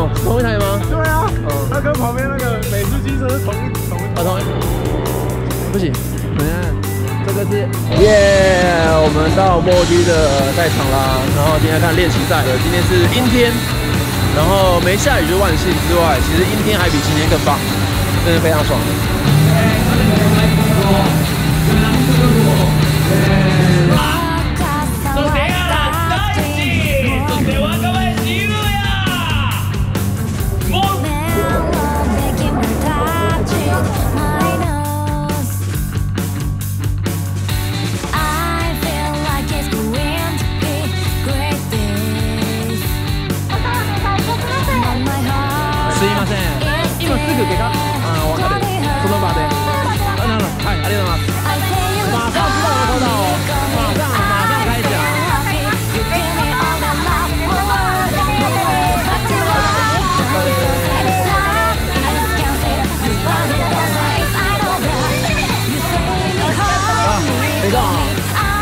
同一台吗？ 对啊，它跟旁边那个美式机车是同一。 不行，等一下，这个是耶，我们到墨居的赛场啦。然后今天看练习赛了，今天是阴天，然后没下雨就万幸之外，其实阴天还比晴天更棒，真的非常爽。すいません。今すぐ给他わかる。その場で。はい、ありがとうございます。马上知道有抽到哦，马上开奖。没中啊。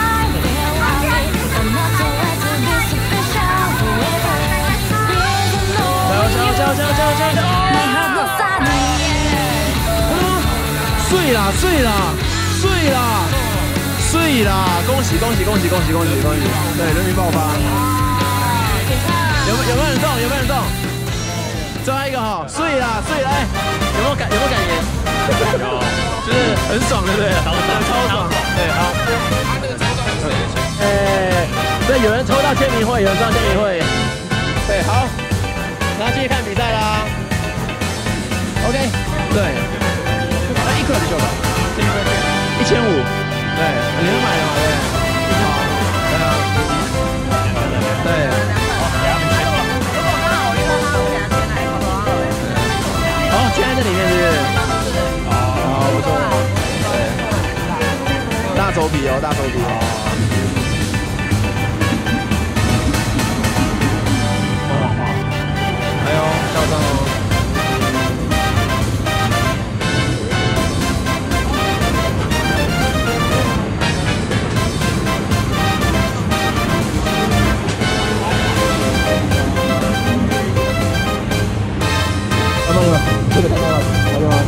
碎啦！恭喜！对，人民爆发。有没有人中？最后一个哈，碎啦！哎，有没有感言？有，就是很爽，对不对？超爽。对，好。对，有人抽到签名会，有人抽到签名会。对，好。那继续看比赛啦。OK， 对。いくらでしょうか？1500。对，你们买的嘛？对。对啊。对。好，签在这里面是不是？好，不错。对。大手笔哦，大手笔哦。还有校长哦。这个看到了，好吗？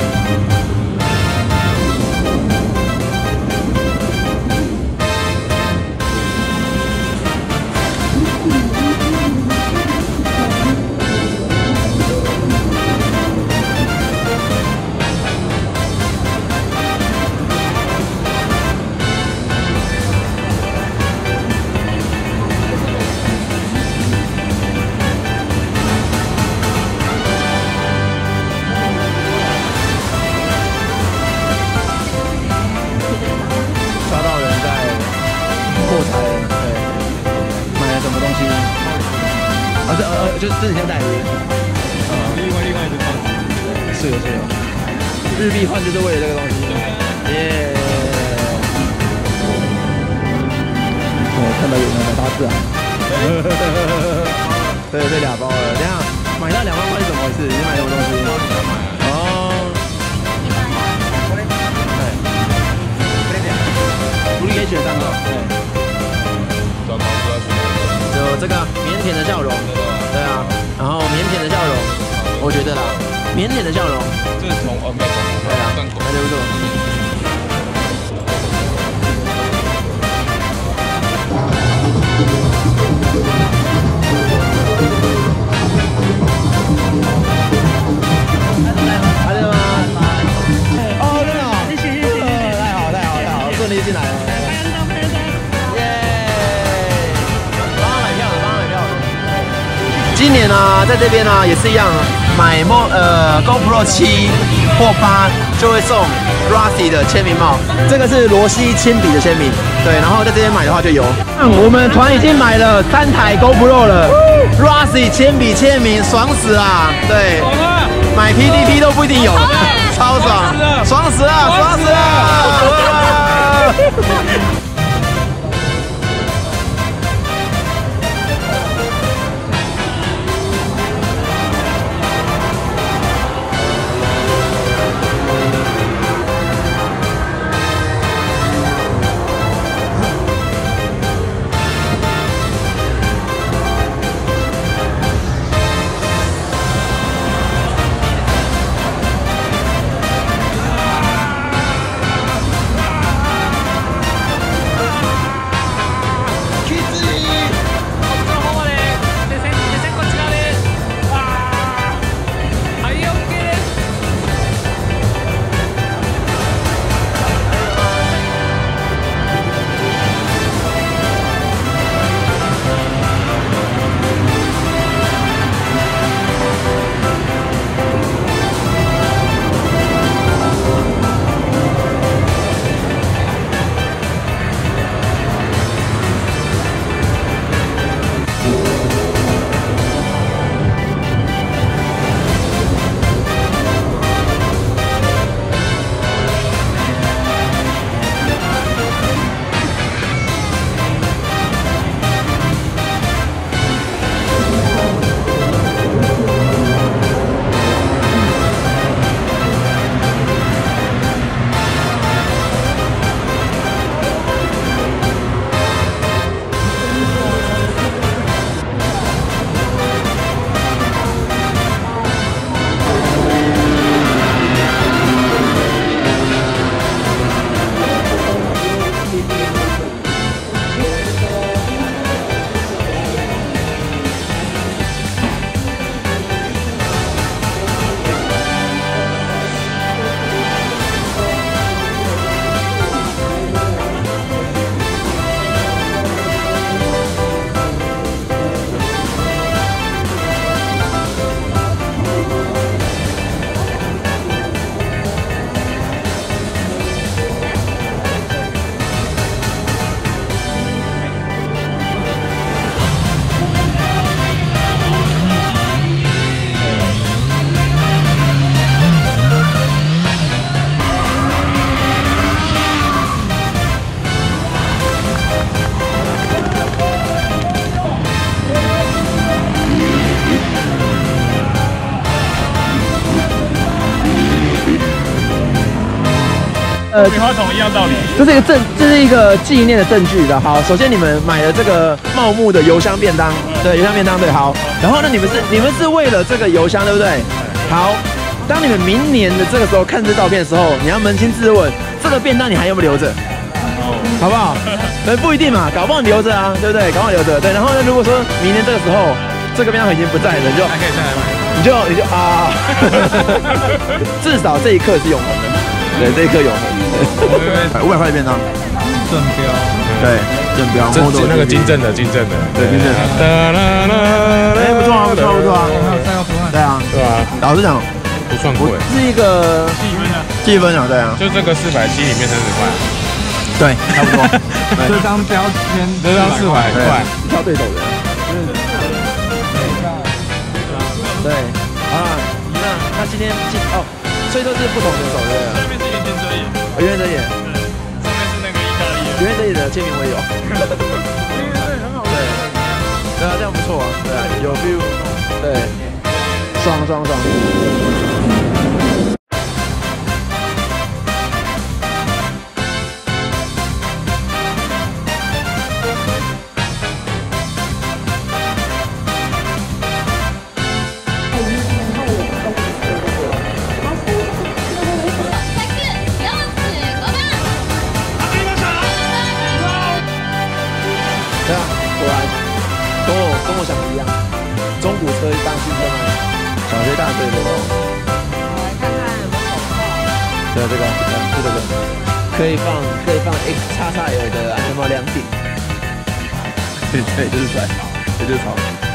就是之前带的，另外一个是有，日币换就是为了这个东西，耶！我看到有人买8次啊，对，这2包了，等下买到2万块是怎么回事？你买什么东西？哦，对，福利可以选3个，有这个腼腆的笑容。对啊，然后腼腆的笑容，我觉得啦，腼腆的笑容，这是从没有从对啊，还不错。还在吗？哦，真的哦，谢谢，太好，顺利进来了。今年啊，在这边啊也是一样，买GoPro 7或8就会送 Rossi 的签名帽，这个是罗西亲笔的签名，对，然后在这边买的话就有。我们团已经买了3台 GoPro 了 ，Rossi 签笔签名，爽死啦！对，买 PDP 都不一定有，超爽，爽死了！ 棉花筒一样道理。 这是一个纪念的证据的。好，首先你们买了这个茂木的油箱便当，对，油箱便当对，好。然后呢，你们是为了这个油箱，对不对？好，当你们明年的这个时候看这照片的时候，你要扪心自问，这个便当你还有没有留着？好不好？不一定嘛，搞不好你留着啊，对不对？搞不好留着，对。然后呢，如果说明年这个时候这个便当已经不在了，你就还可以再来买。 你就啊，至少这一刻是永恒的，对，这一刻永恒。500块的便当， 正标， 对，正标， 那个金正的，对，金正。 哎，不错啊，不错不错啊，对啊， 对啊， 老实讲， 不算贵， 是一个积分啊，对啊， 就这个470里面30块。 对，差不多。 这张标签，这张400块， 挑对手的。对，好了，那今天所以都是不同的手对不对？ 对面是原田哲也， 原田哲也， 上面是那个意大利人， 原田哲也的签名我也有。 对，很好。 对啊，这样不错啊，对啊，有 feel， 对，爽。对啊，果然跟我想的一样，中古车当新车卖，小学大队的哦。 来看看有没有手套。 对，这个，是这个，可以放 XXL 的安全帽2顶。对，就是帅，这就是潮。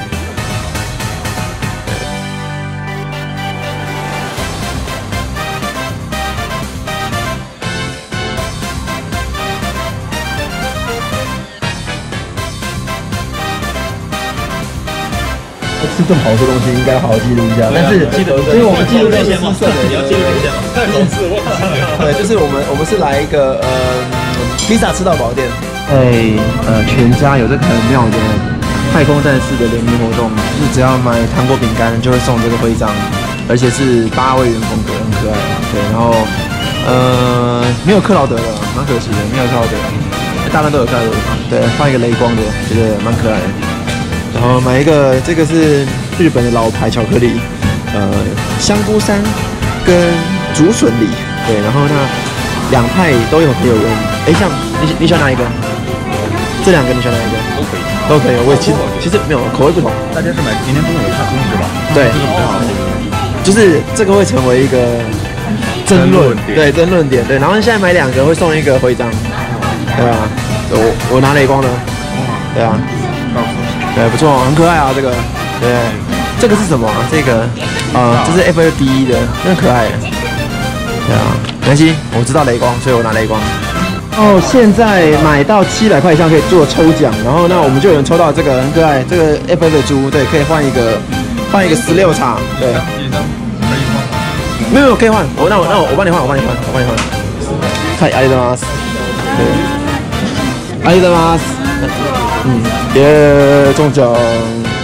吃这么好吃的东西，应该好好记录一下。但是，因为我们记录这些嘛，你要记录这些嘛，太好吃了。对，就是我们是来一个披萨吃到饱店。全家有这个很妙的太空战士的联名活动，就是只要买糖果饼干就会送这个徽章，而且是8位元风格，很可爱。对，然后没有克劳德了，蛮可惜的，没有克劳德。大半都有克劳德，对，放一个雷光的，觉得蛮可爱的。然后买一个，这个是日本的老牌巧克力，香菇山跟竹笋梨，对，然后那2派都有很有缘。像你喜欢哪一个？这2个你喜欢哪一个？都可以。我其实没有口味不同。 大家是买今天中午的东西吧？ 对， 这个比较好。 就是这个会成为一个争论点，对。然后现在买2个会送一个徽章，对啊，我拿雷光的，对啊。对，不错，很可爱啊，这个。对，这个是什么啊？这个，这是 FFB 的，真可爱。对啊，没关系，我知道雷光，所以我拿雷光。现在买到700块以上可以做抽奖，然后那我们就有人抽到这个很可爱，这个 FF 的猪，对，可以换一个16叉，对。没有可以换，我帮你换，看阿里德马斯，对，阿里德马斯。耶，中奖！